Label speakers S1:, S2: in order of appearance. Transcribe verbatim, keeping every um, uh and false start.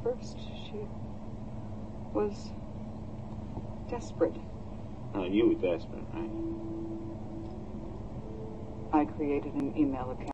S1: first. She was desperate.
S2: Oh, you were desperate, right?
S1: I created an email account.